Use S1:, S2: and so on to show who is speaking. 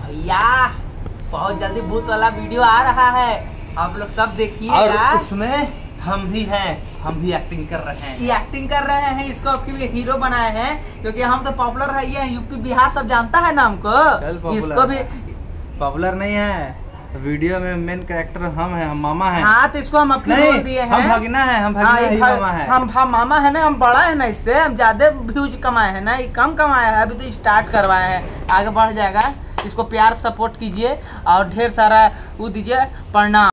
S1: भैया बहुत जल्दी भूत वाला वीडियो आ रहा है, आप लोग सब देखिएगा।
S2: और उसमें हम भी हैं, हम भी एक्टिंग कर रहे हैं।
S1: ये एक्टिंग कर रहे हैं, इसको आपके लिए हीरो बनाए हैं क्योंकि हम तो पॉपुलर है, ये यूपी बिहार सब जानता है नाम को। इसको भी
S2: पॉपुलर नहीं है, वीडियो में मेन कैरेक्टर हम हैं, हम मामा हैं।
S1: हाँ तो इसको हम अपने रोल दिए हैं।
S2: हम भगना है, हम भगना ही मामा है।
S1: हम मामा है ना, हम बड़ा है ना, इससे हम ज्यादा व्यूज कमाए हैं ना, ये कम कमाया है, अभी तो स्टार्ट करवाए हैं, आगे बढ़ जाएगा। इसको प्यार सपोर्ट कीजिए और ढेर सारा वो दीजिए। प्रणाम।